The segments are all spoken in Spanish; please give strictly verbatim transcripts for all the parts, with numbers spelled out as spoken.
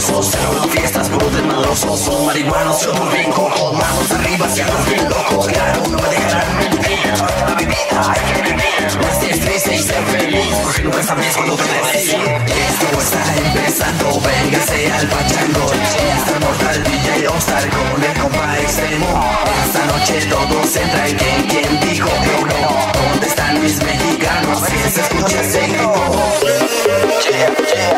peligrosos. Cero fiestas, puros desmadrosos. Son marihuanos, yo muy bien cojo. Manos arriba, hacia los bien locos. Claro, no me dejarán mentir. La bebida hay que vivir. No estés triste y ser feliz, porque nunca sabes cuando te decir. Esto está empezando, véngase al pachango. Está Mortal D J All-Star con el compa extremo. Esta noche todos entran. ¿Quién, quién dijo que no? ¿Dónde están mis mexicanos? Que se escucha ese grito. Yeah, yeah.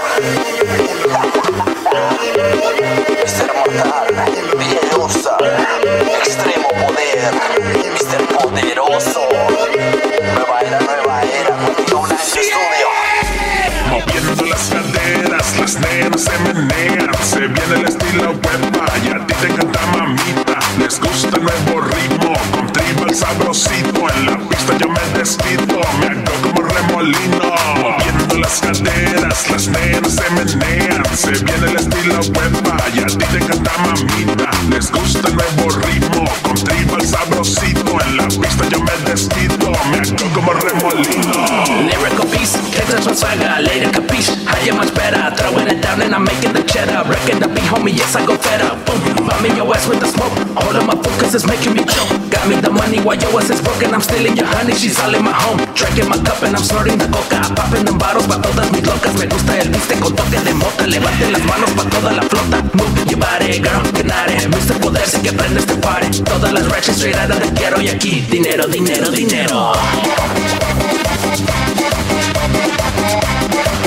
mister Mortal, D J All-Star, extremo poder, mister Poderoso. Nueva era, nueva era, contigo Blanco Estudio. Moviendo las caderas, las nenas se menean. Se viene el estilo huepa y a ti te encanta, mamita. Les gusta el nuevo ritmo, con tribal sabrosito. En la pista yo me desquito, me hago como remolino. Moviendo las caderas, las nenas se menean. Se viene el estilo huepa y a ti te encanta, mamita. Les gusta el nuevo ritmo, con tribal sabrosito. En la pista yo me desquito, me hago como remolino. Lyrical beast, kids that's my swagger, later capiche. I am much better, throwing it down and I'm making the cheddar. Wrecking the beat, homie, yes I go fed up. Boom, bombing your ass with the smoke. All of my focus is making me choke. Got me the money while your ass is broken. I'm stealing your honey, she's all in my home. Drinking my cup and I'm snorting the coca. Popping them bottles pa' todas mis locas. Me gusta el viste con toque de mota. Levanten las manos pa' toda la flota. Move your body, girl, get at it. mister Poder, sí que prende este party. Todas las ratchets straight out of the ghetto. Y aquí, dinero, dinero, dinero.